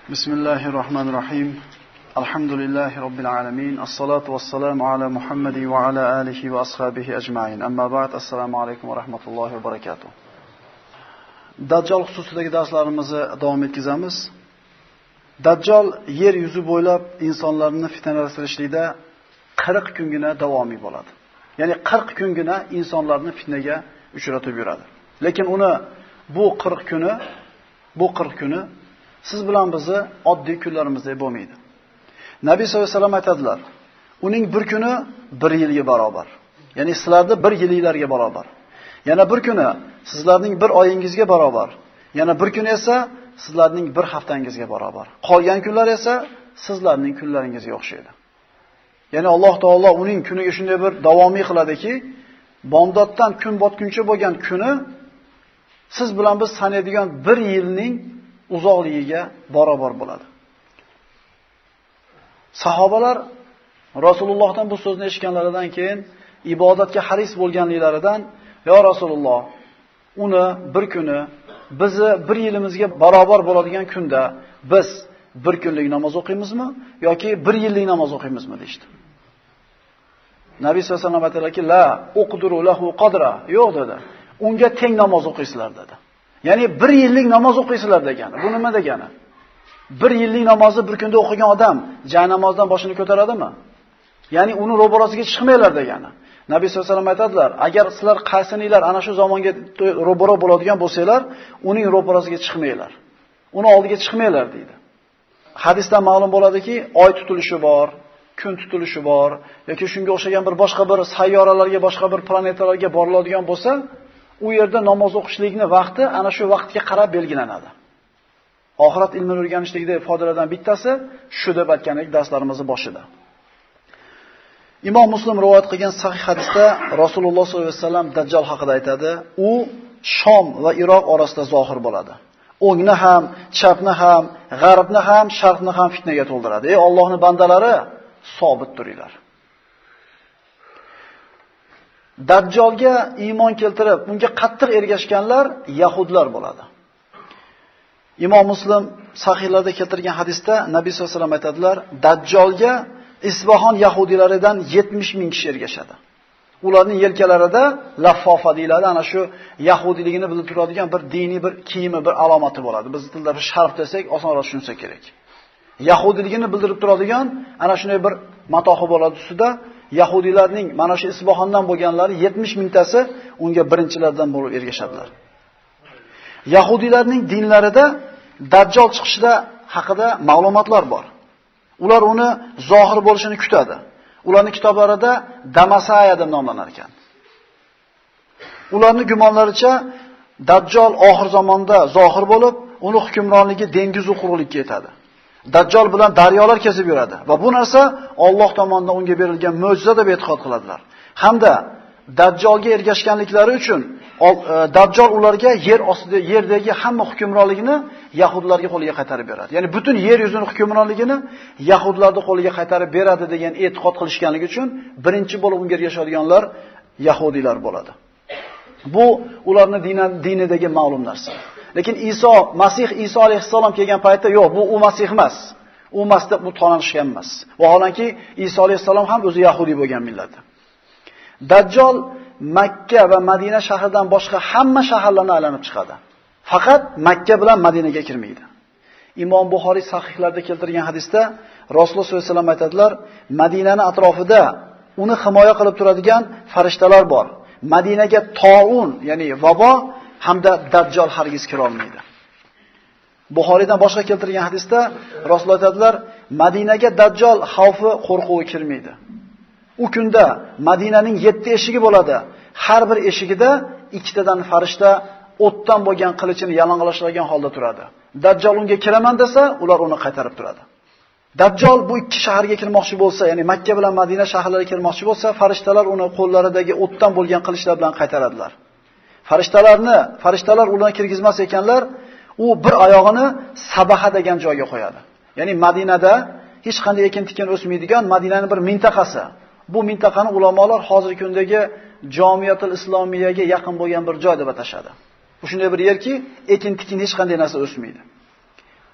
Bismillahirrahmanirrahim. Alhamdulillahi Rabbil alamin. As-salatu was-salamu ala Muhammadi wa ala alihi wa ashabihi ajma'in. Amma ba'd. Assalomu alaykum va rahmatullohi va barakatuh. Dajjal xususidagi darslarimizni davom etkazamiz. Dajjal yer yuzi bo'ylab insonlarni fitnalashtirishlikda 40 kungina davomiy bo'ladi. Ya'ni 40 kungina insonlarni fitnaga uchratib yuradi. Lekin uni bu 40 kuni siz bilan bizni oddiy kunlarimizdek bo'lmaydi. Nabiy sollallohu alayhi vasallam aytadilar, uning bir kuni 1 yilga barobar. Ya'ni sizlarning 1 yilingizga barobar. Yana bir kuni sizlarning 1 oyingizga barobar. Yana bir kuni esa sizlarning 1 haftangizga barobar. Qolgan kunlar esa sizlarning kunlaringizga o'xshaydi. Ya'ni Alloh taolo uning kuniga shunday bir davomiy qiladiki, bomdoddan kun botguncha bo'lgan kuni siz bilan biz sanaydigan 1 yilning uzoqligiga barobar bo'ladi. Sahobalar Rasulullohdan bu so'zni eshitganlaridan keyin ibodatga haris bo'lganliklaridan, "Ya Rasululloh, uni bir kuni bizni 1 yilimizga barobar bo'ladigan kunda biz 1 kunlik namoz o'qiymizmi yoki 1 yillik namoz o'qiymizmi?" deydi. Nabiy sollallohu alayhi vasallam aytadilar-ki, "La uqduru lahu qadra." Yo'q dedi. Unga teng namoz o'qiysizlar dedi. Ya'ni 1 yillik namoz o'qiysizlar degani. Bu nima degani? 1 yillik namozni bir kunda o'qigan odam jaynamozdan boshini ko'taradimi? Ya'ni uni ro'barasiga chiqmanglar degani. Nabiy sollallohu alayhi vasallam aytadilar, agar sizlar qaysininglar ana shu zamonga ro'baro bo'ladigan bo'lsanglar, uning ro'barasiga chiqmanglar. Uni oldiga chiqmanglar deydi. Hadisdan ma'lum bo'ladiki, oy tutilishi bor, kun tutilishi bor yoki shunga o'xshagan bir boshqa bir sayyoralarga, boshqa bir planetalarga boriladigan bo'lsa, u yerda namoz o'qishlikning vaqti ana shu vaqtga qarab belgilanadi. Oxirat ilmini o'rganishlikdagi foydalardan bittasi shu deb aytganlik darslarimizning boshida. Imom Muslim rivoyat qilgan sahih hadisda Rasululloh sollallohu alayhi vasallam Dajjal haqida aytadi. U Shom va Iroq orasida zohir bo'ladi. O'ngni ham, chapni ham, g'arbni ham, sharqni ham fitnaga to'ldiradi. Ey Allohning bandalari, sobit turinglar. Dajjalga iymon keltirib, unga qattiq ergashganlar yahudlar bo'ladi. Imom Muslim sahihlarda keltirgan hadisda Nabiy sollallohu alayhi vasallam aytadilar, Dajjalga Isbahon yahudilaridan 70 ming kishi ergashadi. Ularning yelkalarida laffofa deyiladi, ana shu yahudiyligini bildirib turadigan bir diniy bir kiyimi, bir alomati bo'ladi. Biz tilda bir sharf desak, osonroq tushunsa kerak. Yahudiyligini bildirib turadigan ana shunday bir matohi bo'ladi ustida. Yahudiylarning mana shu Isbahondan bo'lganlari 70 mingtasi unga birinchilardan bo'lib ergashadilar. Yahudiylarning dinlarida Dajjal chiqishida haqida ma'lumotlar bor. Ular uni zohir bo'lishini kutadi. Ularning kitoblarida Damasaya deb nomlanar ekan. Ularning gumonlaricha Dajjal oxir zamonda zohir bo'lib, uni hukmronligi dengiz quruqlikka yetadi. Dajjal bilan daryolar kesib yuradi va bu narsa Alloh tomonidan unga berilgan mo'jiza deb e'tiqod qiladilar. Hamda Dajjalga ergashganliklari uchun Dajjal ularga yer ostida yerdagi hamma hukmronligini yahudlarga qo'liga qaytarib beradi. Ya'ni butun yer yuzining hukmronligini yahudlarning qo'liga qaytarib beradi degan e'tiqod qilishganligi uchun birinchi bo'lib unga ergashadiganlar yahudiylar bo'ladi. Bu ularning dinidagi ma'lum narsa. Lekin Masih Iso alayhissalom kelgan paytda yo'q, bu u Masih emas. U Masih bu tanishgan emas. Vaholanki Iso alayhissalom ham o'zi yahudiy bo'lgan millat. Dajjal Makka va Madina shahridan boshqa hamma shaharlarni aylanib chiqadi. Faqat Makka bilan Madinaga kirmaydi. Imom Buxoriy sahihlarida keltirgan hadisda Rasululloh sollallohu alayhi vasallam aytadilar, Madinaning atrofida uni himoya qilib turadigan farishtalar bor. Madinaga to'un, ya'ni vabo hamda Dajjal hargiz kira olmaydi. Buxoriydan boshqa keltirgan hadisda Rasululloh aytadilar, Madinaga Dajjal xavfi, qo'rquvi kirmaydi. U kunda Madinaning 7 eshigi bo'ladi. Har bir eshigida 2 tadan farishta o'tdan bo'lgan qilichini yalang'ochlangan holda turadi. Dajjal unga kiraman desa, ular uni qaytarib turadi. Dajjal bu ikki shaharga kirmoqchi bo'lsa, ya'ni Makka bilan Madina shaharlariga kirmoqchi bo'lsa, farishtalar uni qo'llaridagi o'tdan bo'lgan qilichlar bilan qaytaradilar. Farishtalar ularni kirgizmas ekanlar, u bir oyog'ini Sabaha degan joyga qo'yadi. Ya'ni Madinada hech qanday ekin-tikin o'smaydigan Madinaning bir mintaqasi. Bu mintaqani ulamolar hozirgi kundagi Jamiyatul Islomiyaga yaqin bo'lgan bir joy deb atashadi. Bu shunday bir yerki, ekin-tikin hech qanday narsa o'smaydi.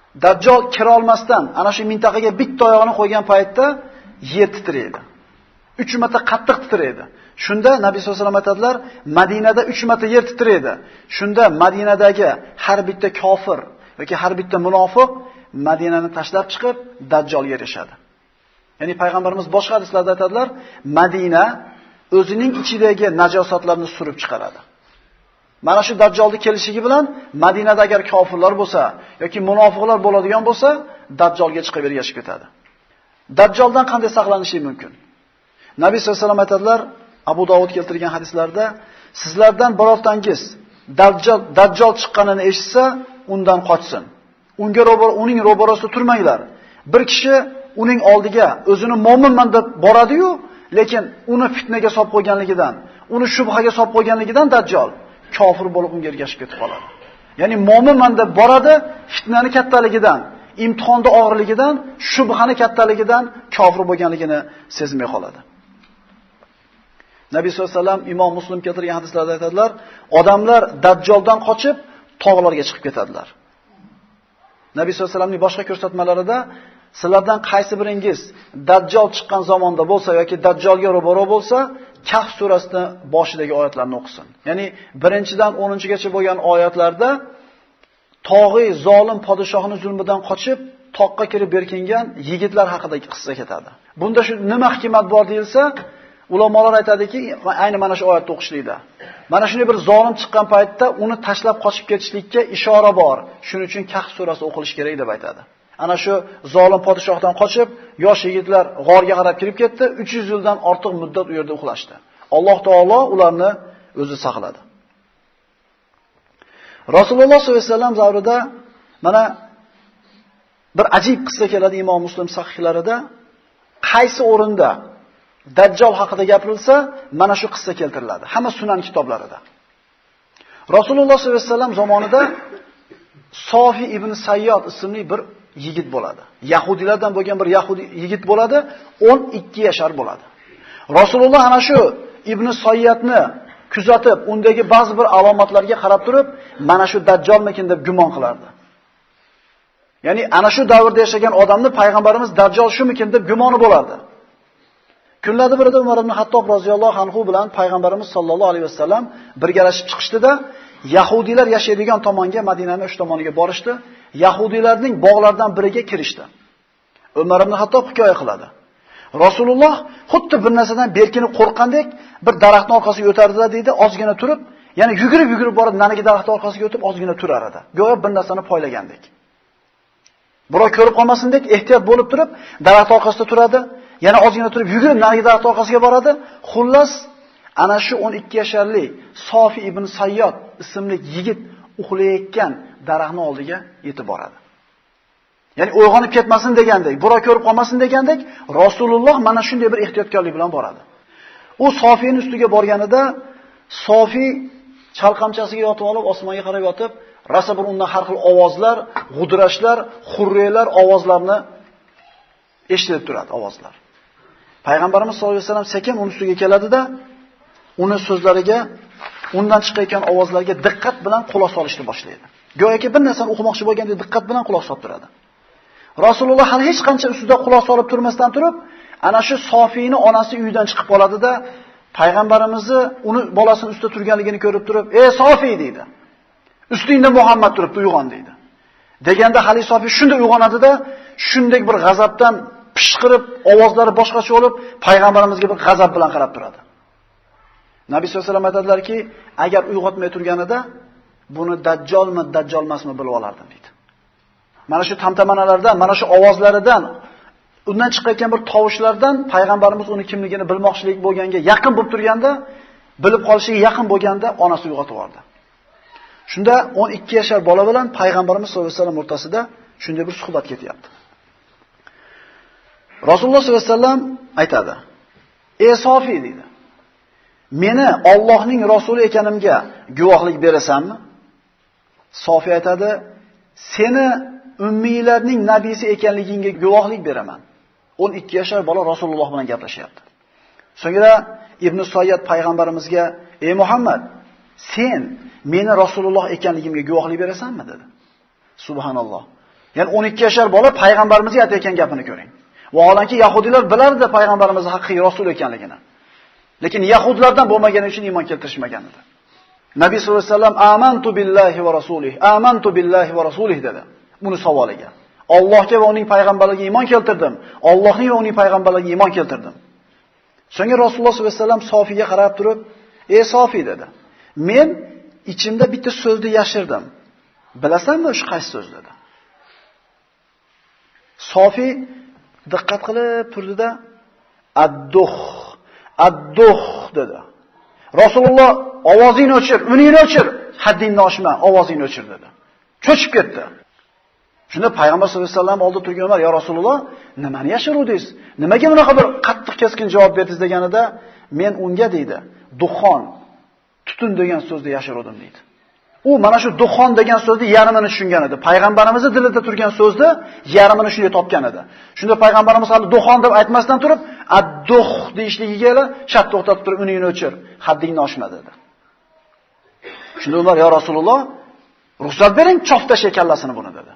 Dajjol kira olmasdan ana shu mintaqaga bitta oyog'ini qo'ygan paytda yer titraydi. 3 marta qattiq titraydi. Shunda Nabiy sollallohu alayhi vasallam aytadilar, Madinada 3 marta yer titraydi. Shunda Madinadagi har bitta kofir yoki har bitta munofiq Madinani tashlab chiqib Dajjolga erishadi. Ya'ni payg'ambarimiz boshqa hadislarda aytadilar, Madina o'zining ichidagi najosatlarni surib chiqaradi. Mana shu Dajjolning kelishligi bilan Madinada agar kofirlar bo'lsa yoki munofiqlar bo'ladigan bo'lsa, Dajjolga chiqib ergashib ketadi. Dajjoldan qanday saqlanish mumkin? Nabiy sollallohu alayhi vasallam aytadilar, Abu Dovud keltirgan hadislarda, sizlardan birortangiz Dajjol chiqqanini eshitsa, undan qochsin. Uning ro'barasida turmanglar. Bir kishi uning oldiga o'zini mo'minman deb boradi-yu, lekin uni fitnaga solib qo'yganligidan, uni shubhaga solib qo'yganligidan Dajjol kofir bo'lib unga ergashib ketib qoladi. Ya'ni mo'minman deb boradi, fitnani kattaligidan, imtihonning og'irligidan, shubhani kattaligidan kofir bo'lganligini sezmay qoladi. Nabiy sollallohu alayhi vasallam Imom Muslim keltirgan hadislarda aytadilar, odamlar Dajjoldan qochib tog'larga chiqib ketadilar. Nabiy sollallohu alayhi vasallamning boshqa ko'rsatmalarida sizlardan qaysi biringiz Dajjol chiqqan zamonda bo'lsa yoki Dajjolga ro'baro bo'lsa, Kahf surasining boshidagi oyatlarni o'qisin. Ya'ni 1-dan 10-gacha bo'lgan oyatlarda tog'i zolim podshohning zulmidan qochib toqqa kirib berkingan yigitlar haqidagi qissa ketadi. Bunda shu nima hikmat bor deyilsa, ulamolar aytadiki, ayni mana shu oyatni o'qishlikda. Mana shunday bir zolim chiqqan paytda uni tashlab qochib ketishlikka ishora bor. Shuning uchun Kahf surasi o'qilish kerak deb aytadi. Ana shu zolim podshohdan qochib, yosh yigitlar g'orga qarab kirib ketdi. 300 yildan ortiq muddat u yerda uxlashdi. Alloh taolo ularni o'zi saqladi. Rasululloh sollallohu alayhi vasallam davrida mana bir ajib qissa keladi Imom Muslim sahihlarida. Qaysi o'rinda Dajjol haqida gapirilsa, mana shu qissa keltiriladi. Hamma sunan kitoblarida. Rasululloh sollallohu alayhi vasallam zamonida Sofi ibn Sayyod ismli bir yigit bo'ladi. Yahudilardan bo'lgan bir yahudi yigit bo'ladi, 12 yashar bo'ladi. Rasululloh ana shu ibn Sayyodni kuzatib, undagi ba'zi bir alomatlarga qarab turib, mana shu Dajjolmikin deb gumon qilardi. Ya'ni ana shu davrda yashagan odamni payg'ambarimiz Dajjol shumikin deb gumoni bo'lardi. Kunlarda birida Umar ibn Hattob roziyallohu anhu bilan payg'ambarimiz sollallohu alayhi vasallam birgalashib chiqishdi-da, Yahudilar yashaydigan tomonga, Madinaning o'sha tomoniga borishdi. Yahudilarning bog'laridan biriga kirishdi. Umar ibn Hattob hikoya qiladi. Rasululloh xuddi bir narsadan berkinib qo'rqqandek bir daraxtning orqasiga o'tardilar deydi, ozgina turib, ya'ni yugurib borib nanigi daraxtning orqasiga o'tib ozgina turar edi. Go'yo bir narsani poylagandek. Birov ko'rib qolmasindek ehtiyot bo'lib turib, daraxt orqasida turadi. Yana ozgina turib yugurib narigi daraxt orqasiga boradi. Xullas, ana shu 12 yasharli Sofi ibn Sayyod ismli yigit uxlayotgan daraxtning oldiga yetib boradi. Ya'ni uyg'onib ketmasin degandek, birov ko'rib qolmasin degandek, Rasululloh mana shunday bir ehtiyotkorlik bilan boradi. U Sofining ustiga borganida Sofi chalqamchasiga yotib olib, osmonga qarab yotib, rosa bir undan har xil ovozlar, g'udrashlar, xurriylar ovozlarini eshitilib turadi, ovozlar. Payg'ambarimiz sollallohu alayhi vasallam sekin uning ustiga keladi-da, uni so'zlariga, undan chiqayotgan ovozlarga diqqat bilan quloq solishni boshlaydi. Go'yoki bir narsani o'qimoqchi bo'lgandek diqqat bilan quloq solib turadi. Rasululloh hali hech qancha ustida quloq solib turmasdan turib, ana shu Sofiyni onasi uyidan chiqib qoladi-da, payg'ambarimizni uni bolasini ustida turganligini ko'rib turib, "Ey Sofiy" deydi. "Ustingda Muhammad turibdi, uyg'on" deydi. Deganda hali Sofiy shunday uyg'onadi-da, shunday bir g'azabdan pishqirib, ovozlari boshqacha bo'lib, payg'ambarimizga bir g'azab bilan qarab turadi. Nabiy sollallohu alayhi vasallam aytadilar-ki, agar uyg'otmay turganida buni Dajjolmi, Dajjol emasmi bilib olardim deydi. Mana shu tamtamanalardan, mana shu ovozlaridan, undan chiqayotgan bir tovushlardan payg'ambarimiz uni kimligini bilmoqchilik bo'lganga yaqin bo'lib turganda, bilib qolishiga yaqin bo'lganda onasi uyg'otib yubordi. Shunda 12 yashar bola bilan payg'ambarimiz sollallohu alayhi vasallam o'rtasida shunday bir suhbat ketyapti. Rasululloh sollallohu alayhi vasallam aytadi: "Ey Sofi" deydi. "Meni Allohning rasuli ekanimga guvohlik berasanmi?" Sofi aytadi: "Seni ummiylarning nabiysi ekanligingga guvohlik beraman." 12 yashar bola Rasululloh bilan gaplashyapti. So'ngra Ibn Sayyod payg'ambarimizga: "Ey Muhammad, sen meni Rasululloh ekanligimga guvohlik berasanmi?" dedi. Subhanalloh. Ya'ni 12 yoshar bola payg'ambarimizga aytayotgan gapini ko'ring. Vaholanki yahudiylar bilardi payg'ambarimiz haqiqiy rasul ekanligini. Lekin yahudlardan bo'lmagani uchun iymon keltirishmagan edi. Nabiy sollallohu alayhi vasallam amantu billahi va rasulih, amantu billahi va rasulih dedi. Buni savoliga. Allohga va uning payg'ambarligiga iymon keltirdim. Allohning va uning payg'ambarligiga iymon keltirdim. So'ngra Rasululloh sollallohu alayhi vasallam Sofiga qarab turib, "Ey Sofi" dedi. "Men ichimda bitta so'zni yashirdim. Bilasanmi o'sha qaysi so'z?" dedi. Sofi diqqat qilib turdida, "Ad-duh" dedi. Rasululloh ovozingni o'chir, uningni o'chir, haddingni oshma, ovozingni o'chir dedi. Cho'chib ketdi. Shunda payg'ambar sollallohu alayhi vasallam oldida turgan Umar, "Ya Rasululloh, nimani yashiruvdingiz? Nimaga bunaqa bir qattiq keskin javob berdingiz?" deganida, "Men unga" deydi, "duxon, tutun degan so'zni yashiruvdim" deydi. U mana shu duxon degan so'zni yarmini tushungan edi. Payg'ambarimizning dilida turgan so'zni yarmini shunday topgan edi. Shunda payg'ambarimiz hali duxon deb aytmasdan turib, "ad-duh" deyishligiga shart to'xtatib turib, "Uningni o'chir, haddingni oshma" dedi. Shunda Umar, "Ya Rasululloh, ruxsat bering, choftashay kallasini buni" dedi.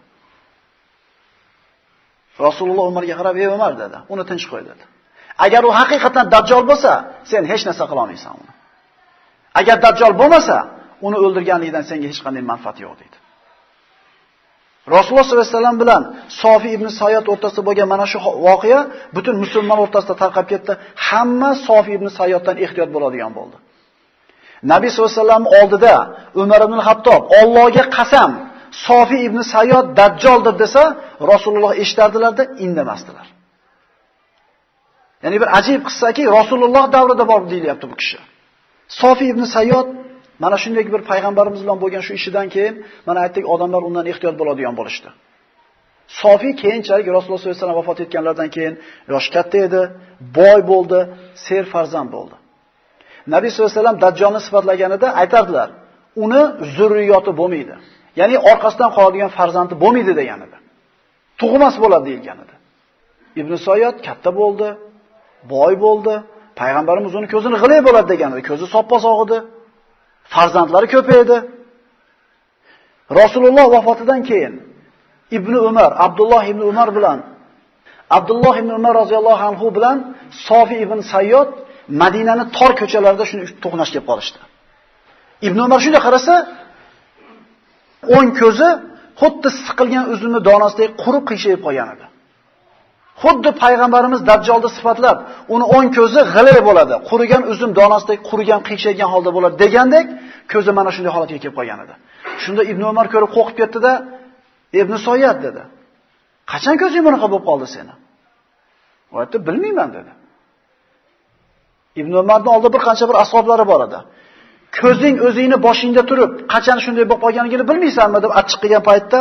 Rasululloh Umarga qarab, "Ey Umar" dedi, "uni tinch qo'y" dedi. "Agar u haqiqatan dajjol bo'lsa, sen hech narsa qila olmaysan uni. Agar dajjol bo'lmasa, uni o'ldirganlikdan senga hech qanday manfaat yo'q" dedi. Rasululloh sollallohu alayhi vasallam bilan Sofi ibn Sayyod o'rtasida bo'lgan mana shu voqea butun musulmon o'rtasida tarqab ketdi. Hamma Sofi ibn Sayyoddan ehtiyot bo'ladigan bo'ldi. Nabiy sollallohu alayhi vasallam oldida Umar ibn Xattob, "Allohga qasam, Sofi ibn Sayyod dajjoldir" desa, Rasululloh eshitardilar-da, indamasdilar. Ya'ni bir ajib qissaki, Rasululloh davrida bor deyilyapti bu kishi. Sofi ibn Sayyod mana shunday bir payg'ambarimiz bilan bo'lgan shu ishidan keyin mana aytdik, odamlar undan ehtiyot bo'ladigan bo'lishdi. Sofi keyinchalik Rasululloh sollallohu alayhi vasallam vafot etganlardan keyin yoshi katta edi, boy bo'ldi, ser farzand bo'ldi. Nabiy sollallohu alayhi vasallam dajjolni sifatlaganida aytardilar, uni zurriyoti bo'lmaydi. Ya'ni orqasidan qoladigan farzandi bo'lmaydi degan edi. Tug'mas bo'ladi deilgan edi. Ibn Sayyod katta bo'ldi, boy bo'ldi, payg'ambarimiz uning ko'zini g'ilay bo'ladi degan edi. Ko'zi soppa-sog' edi. Farzandlari ko'paydi. Rasululloh vafotidan keyin Ibn Umar, Abdulloh ibn Umar bilan Abdulloh ibn Umar roziyallohu anhu bilan Sofi ibn Sayyod Madinaning tor ko'chalarida shuni to'qnash kelib qolishdi. Ibn Umar shunday qarasa, o'ng ko'zi xuddi siqilgan uzumni donasidek qurib qiyshayib qolgan edi. Xuddi payg'ambarimiz dajjolni sifatlab, uni o'ng ko'zi g'ilay bo'ladi, qurigan uzum donasidek qurigan, qiyshaygan holda bo'ladi degandek, ko'zi mana shunday holatga kelib qolgan edi. Shunda Ibn Umar ko'rib qo'rqib ketdi-da, "Ibn Sayyod" dedi. "Qachon ko'zing bunaqa bo'lib qoldi seni?" U aytdi, "Bilmayman" dedi. Ibn Umarning oldida bir qancha bir ashablari bor edi. "Ko'zing o'zingni boshingda turib, qachon shunday bo'lib qolganligini bilmaysanmi?" deb achchiq qilgan paytda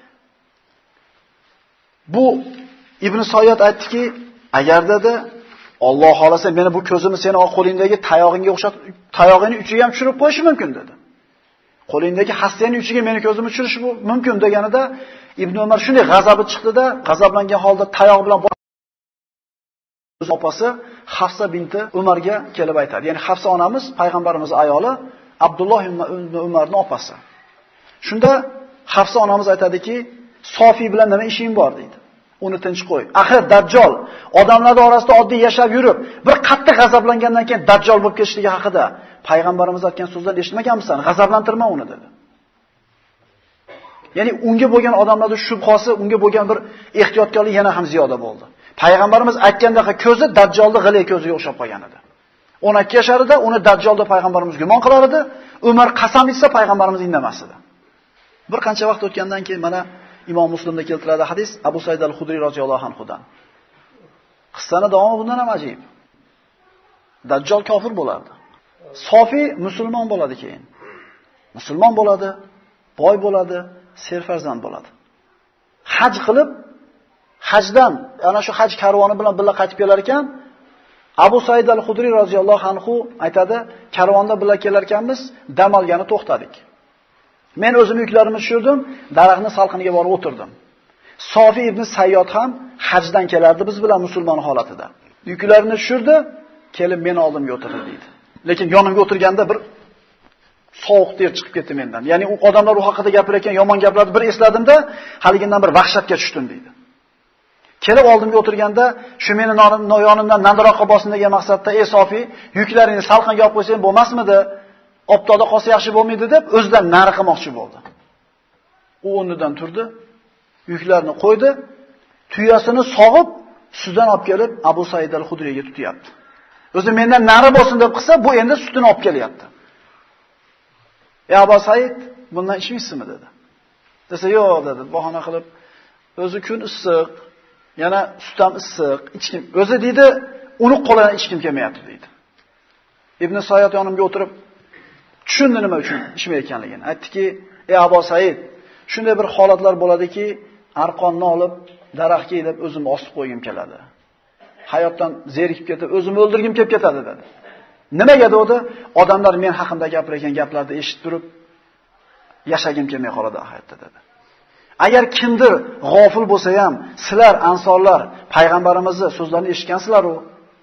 bu Ibn Sayyod aytdiki, "Agar dedi, Alloh xolasa meni bu ko'zimni seni qo'lingdagi tayog'ingga o'xshatib, tayog'ingning uchiga ham tushirib qo'yishi mumkin" dedi. "Qo'lingdagi hassiyaning uchiga meni ko'zimni tushirishi mumkin" deganida Ibn Umar shunday g'azabi chiqdi-da, g'azablangan holda tayoq bilan o'z opasi Hafsa binti Umarga kelib aytadi. Ya'ni Hafsa onamiz payg'ambarimiz ayoli, Abdulloh ibn Umarning opasi. Shunda Hafsa onamiz aytadiki, "Sofi bilan nima ishing bor?" deydi. "Uni tinch qo'y. Axir dajjol odamlar orasida oddiy yashab yurib, bir qattiq g'azablangandan keyin dajjol bo'lib ketishligi haqida payg'ambarimiz aytgan so'zlarni eshitmaganmisan? G'azablantirma uni" dedi. Ya'ni unga bo'lgan odamlarning shubhasi, unga bo'lgan bir ehtiyotkorlik yana ham ziyoda bo'ldi. Payg'ambarimiz aytgandaqa ko'zi dajjolning g'ilay ko'ziga o'xshab qolgan edi. 12 yasharida uni dajjolda payg'ambarimiz gumon qilar edi. Umar qasam ichsa payg'ambarimiz indamas edi. Bir qancha vaqt o'tgandan keyin mana Imom Muslimda keltiradi hadis Abu Said al-Khudri roziyallohu anhudan. Qissani davomi bundan ham ajib. Dajjol kofir bo'lardi. Sofi musulmon bo'ladi keyin. Musulmon bo'ladi, boy bo'ladi, serfarzand bo'ladi. Haj qilib, hajdan, ana shu haj karvoni bilan birga qaytib kelar ekan, Abu Said al-Khudri roziyallohu anhu aytadi, karvonda birga kelar ekanmiz, dam olgani to'xtadik. Men o'zim yuklarimni tushirdim, daraxtning salqiniga borib o'tirdim. Sofi ibn Sayyod ham hajdan kelardi biz bilan musulmon holatida. Yuklarini tushirdi, kelib meni oldimga o'tirdi deydi. Lekin yonimga o'tirganda bir sovuq ter chiqib ketdi mendan. Ya'ni u odamlar u haqida gapirayotgan yomon gaplarni bir esladimda, haligindan bir vahshatga tushdim deydi. Kelib oldimga o'tirganda, shu meni yonimdan nandiroqqa bosin degan maqsadda, "Ey Sofi, yuklaringni salqinga olib qo'ysang bo'lmasmidi? Optoda qolsa yaxshi bo'lmaydi" deb o'zidan nari qilmoqchi bo'ldi. U o'rnidan turdi, yuklarni qo'ydi, tuyasini sog'ib, sutdan olib kelib Abu Said al-Xudriyga tutyapti. O'zi mendan nari bo'lsin deb qilsa, bu endi sutini olib kelyapti. "Ey Abu Said, bundan ichmaysizmi?" dedi. Desa, "Yo'q" dedi, bahona qilib. "O'zi kun issiq, yana sut ham issiq, ichkim. O'zi deydi, uni qo'lidan ichkim kelmayapti" deydi. Ibn Sayyod yonimga o'tirib tushundi nima uchun ichmayotganligini. Aytdiki, "Ey Abu Said, shunday bir holatlar bo'ladiki, arqonni olib daraxtga ilib o'zim osib qo'ygim keladi. Hayotdan zerikib ketib, o'zimni o'ldirgim kelib ketadi" dedi. Nimaga dedi? Odamlar men haqimda gapirgan gaplarni eshitib turib, yashagim kelmay qoladi hayotda dedi. Agar kimdir g'ofil bo'lsa ham, sizlar ansorlar payg'ambarimizning so'zlarini eshitgansizlar u.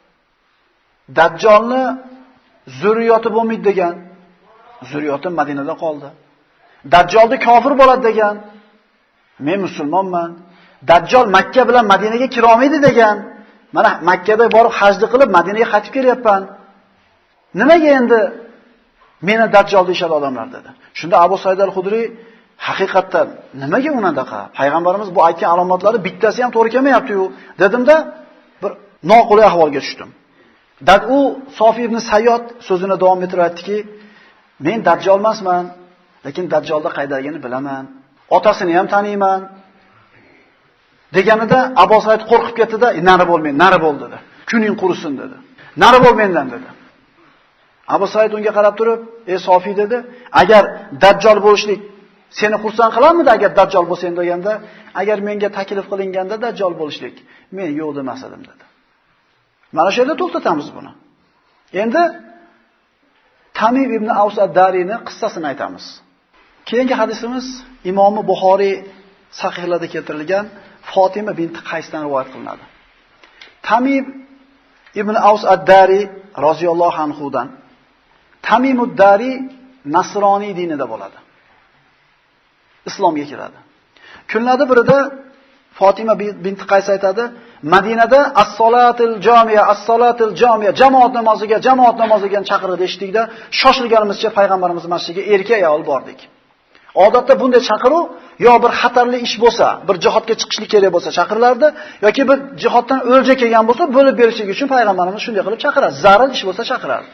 Dajjolni zurriyoti bo'lmaydi degan. Zurriyoti Madinada qoldi. Dajjolni kofir bo'ladi degan. Men musulmonman. Dajjol Makka bilan Madinaga kira olmaydi degan. Mana Makkada borib hajni qilib Madinaga qaytib kelyapman. Nimaga endi meni Dajjol deyshadi odamlar dedi. Shunda Abu Said al-Xudri haqiqatdan nimaga unaqa? Payg'ambarimiz bu aytgan alomatlari bittasi ham to'g'ri kelmayapti-yu, dedimda bir noqulay ahvolga tushdim. U Sofi ibn Sayyod so'zini davom ettirib aytdiki, "Men Dajjol emasman, lekin Dajjolda qaydaligini bilaman. Otasini ham taniyman." Deganida Abu Said qo'rqib ketdi-da, "Nari bo'lmang, nari bo'l" dedi. "Kuning qurisin" dedi. "Nari bo'l mendan" dedi. Abu Said unga qarab turib, "Ey Sofi" dedi, "Agar Dajjol bo'lishlik seni xursand qilarmidi agar Dajjol bo'lsang" deganda, "Agar menga taklif qilinganda Dajjol bo'lishlik, men yo'q demas edim" dedi. Mana shu yerda to'xtatamiz buni. Endi Tamim ibn Aws ad-Dariyning qissasini aytamiz. Keyingi hadisimiz Imom Buxoriy sahihlarida keltirilgan Fatima binti Qaysdan rivoyat qilinadi. Tamim ibn Aws ad-Dariy roziyallohu anhudan. Tamim ad-Dariy Nasroniy dinida bo'ladi. Islomga kiradi. Kunlardan birida Fatima binti Qays aytadi, Madinada as-solatul jamiya, as-solatul jamiya, jamoat namoziga chaqirdi eshitdikda, shoshilganimizcha payg'ambarimiz masjidiga erkak ayol bordik. Odatda bunday chaqiruv yo bir xatarli ish bo'lsa, bir jihodga chiqishlik kerak bo'lsa chaqirilardi, yoki bir jihoddan o'lja kelgan bo'lsa, bo'lib berishlik uchun payg'ambarimiz shunday qilib chaqiradi. Zarur ish bo'lsa chaqiradi.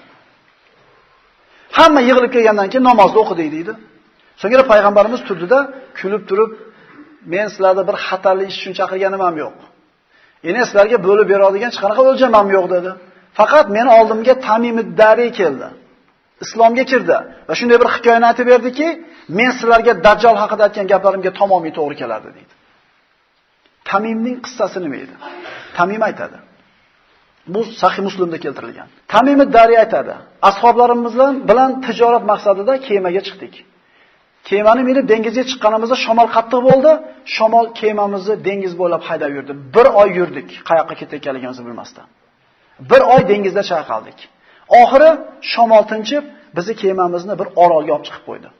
Hamma yig'ilib kelgandan keyin namozni o'qidik deydi. So'ngra payg'ambarimiz turdida, kulib turib, "Men sizlarga bir xatarli ish uchun chaqirganim ham yo'q. Endi sizlarga bo'lib beradigan hech qanaqa o'ljam ham yo'q" dedi. Faqat meni oldimga Tamim ad-Dariy keldi. Islomga kirdi va shunday bir hikoyani aytib berdiki, "Men sizlarga Dajjal haqida aytgan gaplarimga tamomiy to'g'ri keladi" dedi. Tamimning qissasi nima edi? Tamim aytadi. Bu Sahih Muslimda keltirilgan. Tamim ad-Dariy aytadi: "Ashoblarimiz bilan tijorat maqsadida kemaga chiqdik. Kemani minib dengizga chiqqanimizda shamol qattiq bo'ldi. Shamol kemamizni dengiz bo'ylab haydab yurdi. Bir oy yurdik, qayoqqa ketayotganligimizni bilmasdan. Bir oy dengizda chayqaldik. Oxiri shamol tinchib, bizni kemamizni bir orolga olib chiqib qo'ydi.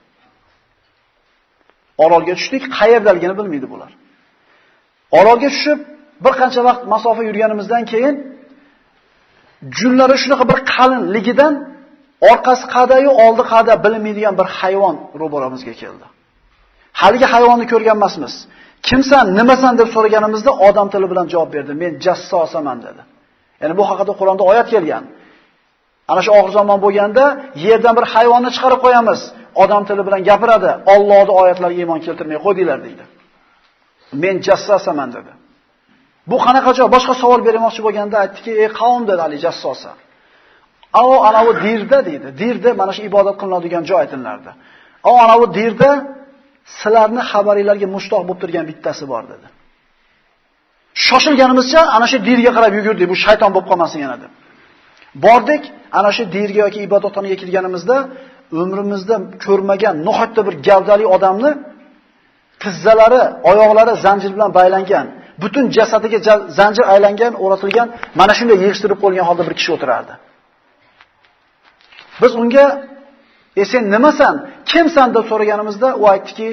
Orolga tushdik, qayerdaligini bilmaydi bular. Orolga tushib, bir qancha vaqt masofa yurganimizdan keyin junlari shunaqa bir qalinligidan orqasi qadayu oldi qada bilmaydigan bir hayvon ro'baramizga keldi. Haligi hayvonni ko'rgan emasmiz. "Kimsan, nimasan?" deb so'raganimizda odam tili bilan javob berdi. "Men jassosaman" dedi. Ya'ni bu haqida Qur'onda oyat kelgan. Ana shu oxir zamon bo'lganda yerdan bir hayvonni chiqarib qo'yamiz. Odam tili bilan gapiradi. Allohning oyatlariga iymon keltirmay qo'ydinglar deydi. "Men jassosaman" dedi. Bu qanaqa joy? Boshqa savol bermoqchi bo'lganda aytdiki, "Ey qavm" dedi, "Ali jassosa. Ana bu dirda" deydi. Dirda mana shu ibodat qilinadigan joy aytilardi. Ana bu dirda sizlarni xabaringlarga mushtoq bo'lib turgan bittasi bor" dedi. Shoshilganimizcha ana shu dirga qarab yugurdik, bu shayton bo'lib qolmasin yana deb. Bordik, ana shu dirga yoki ibodatxonaga kirganimizda umrimizda ko'rmagan nihoyatda bir gavdali odamni tizzalari, oyoqlari zanjir bilan baylangan, butun jasadiga zanjir aylangan, o'ratilgan, mana shunday yig'ishtirib qo'yilgan holda bir kishi o'tirardi. Biz unga Sen nimasan? Kimsan deb so'raganimizda u aytdiki,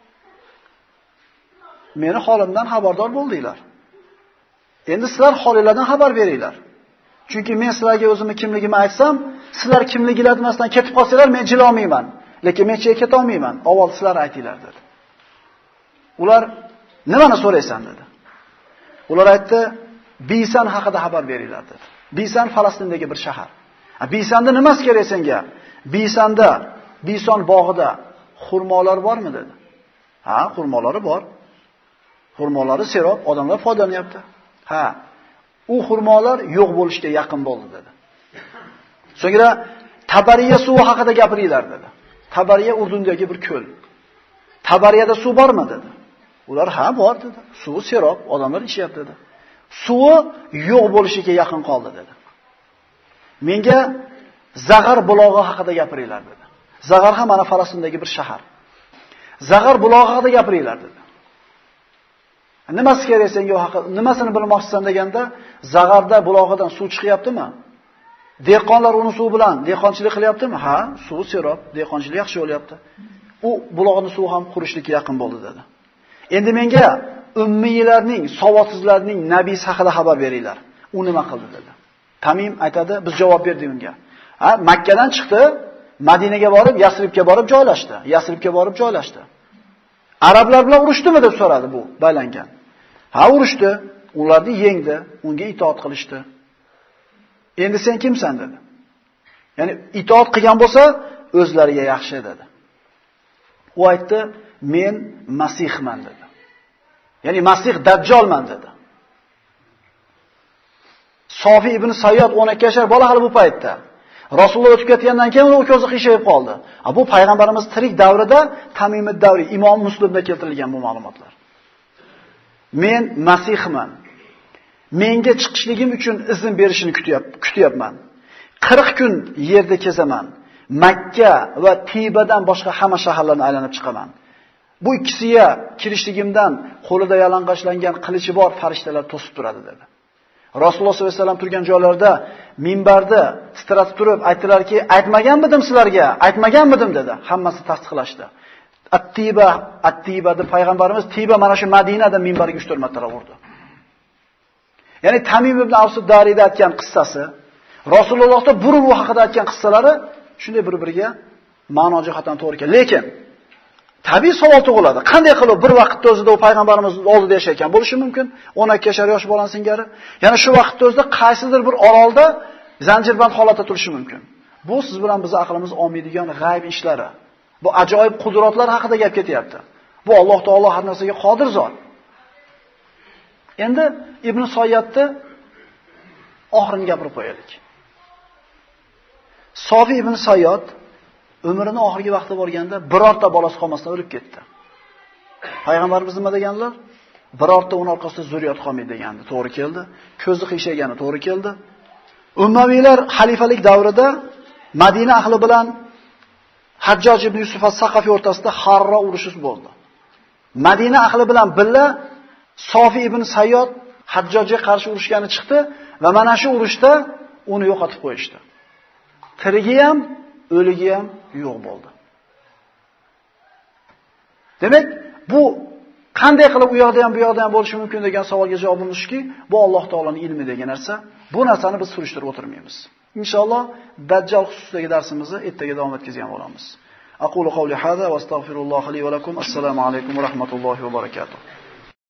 meni holimdan xabardor bo'ldinglar. Endi sizlar holinglardan xabar beringlar. Chunki men sizlarga o'zimni kimligimni aytsam, sizlar kimliginglarni masdan ketib qolsanglar men jila olmayman. Lekin men chekka keta olmayman. Avval sizlar aytinglar dedi. Ular nimani so'raysan dedi. Ular aytdi, Bisan haqida xabar beringlar dedi. Bisan Falastindagi bir shahar. Bisanda nimasi kerak senga? Bisanda, Bison bog'ida xurmolar bormi dedi. Ha, xurmolari bor. Xurmolari serob, odamlar foydalanyapti. Ha, u xurmolar yo'q bo'lishga yaqin bo'ldi dedi. So'ngra Tabariya suvi haqida gapiringlar dedi. Tabariya Urdundagi bir ko'l. Tabariyada suv bormi dedi. Ular ha bor dedi. Suvi serob, odamlar ichyapti dedi. Suvi yo'q bo'lishiga yaqin qoldi dedi. Menga Zag'ar bulog'i haqida gapiringlar dedi. Zag'ar ham mana Falastindagi bir shahar. Zag'ar bulog'i haqida gapiringlar dedi. Nimasi kerak senga u haqida? Nimasini bilmoqchisan deganda, Zag'arda bulog'idan suv chiqyaptimi? Dehqonlar uni suv bilan dehqonchilik qilyaptimi? Ha, suv serob, dehqonchilik yaxshi bo'lyapti. U buloqning suvi ham qurishlikka yaqin bo'ldi dedi. Endi menga ummiylarning, savodsizlarning nabiysi haqida xabar beringlar. U nima qildi dedi. Tamim aytadi, biz javob berdik unga. Ha, Makkadan chiqdi, Madinaga borib, Yasribga borib joylashdi. Yasribga borib joylashdi. Arablar bilan urushdimi deb so'radi bu baylangan. Ha, urushdi. Ularni yengdi, unga itoat qilishdi. Endi sen kimsan dedi. Ya'ni itoat qilgan bo'lsa, o'zlariga yaxshi dedi. U aytdi, men Masihman dedi. Ya'ni Masih Dajjolman dedi. Sofi ibn Sayyod 12 yoshar bola hali bu paytda. Rasululloh o'tib ketgandan keyin u ko'zi qiyshayib qoldi. Bu payg'ambarimiz tirik davrida Tamimid davri Imom Muslimda keltirilgan bu ma'lumotlar. Men Masihman. Menga chiqishligim uchun izn berishini kutyapman. 40 kun yerda kezaman. Makka va Tibadan boshqa hamma shaharlarni aylanib chiqaman. Bu ikkisiga kirishligimdan qo'lida yalang'ochlangan qilichi bor farishtalar to'sib turadi dedi. Rasululloh sollallohu alayhi vasallam turgan joylarda minbarda titratib turib aytdilarki, aytmaganmidim sizlarga? Aytmaganmidim dedi. Hammasi tasdiqlashdi. At-Tiba deb payg'ambarimiz Tiba mana shu Madinada minbarga 3-4 marta urdi. Ya'ni Tamim ibn Avs Darida aytgan qissasi, Rasulullohda burun u haqida aytgan qissalari shunday bir-biriga ma'no jihatdan to'g'ri keladi. Lekin tabiiy savol tug'iladi. Qanday qilib bir vaqtda o'zida u payg'ambarimiz oldida yashayotgan bo'lishi mumkin? 12 yoshar yosh bolani singari. Ya'ni shu vaqtda o'zida qaysidir bir orolda zanjirband holatda turishi mumkin. Bu siz bilan biz aqlimiz olmaydigan g'ayb ishlari. Bu ajoyib qudratlar haqida gap ketyapti. Bu Alloh taolo har narsaga qodir zot. Endi Ibn Soyyatni oxirini gapirib qo'yaylik. Sofi ibn Sayyod umrining oxirgi vaqti bo'lganda birorta bolasi qolmasdan o'lib ketdi. Payg'ambarimiz nima deganlar? Birorta uning orqasida zurriyat qolmaydi degandi. To'g'ri keldi. Ko'zi qiyshagani to'g'ri keldi. Ummaviylar xalifalik davrida Madina ahli bilan Hajjoj ibn Yusuf as-Saqafi o'rtasida Harro urushi bo'ldi. Madina ahli bilan billa Sofi ibn Sayyod Hajjojga qarshi urushgani chiqdi va mana shu urushda uni yo'qotib qo'yishdi. Tirigi ham, o'ligi ham yo'q bo'ldi. Demak, bu qanday qilib u yoqda ham bu yoqda ham bo'lishi mumkin degan savolga javobimiz shuki, bu Alloh taoloning ilmi degan narsa. Bu narsani biz surishtirib o'tirmaymiz. Inshaalloh Dajjal xususidagi darsimizni ertaga davom etkazgan bo'lamiz. Aqulu qawli hada va astagfirulloh li va lakum. Assalomu alaykum va rahmatullohi va barakatuh.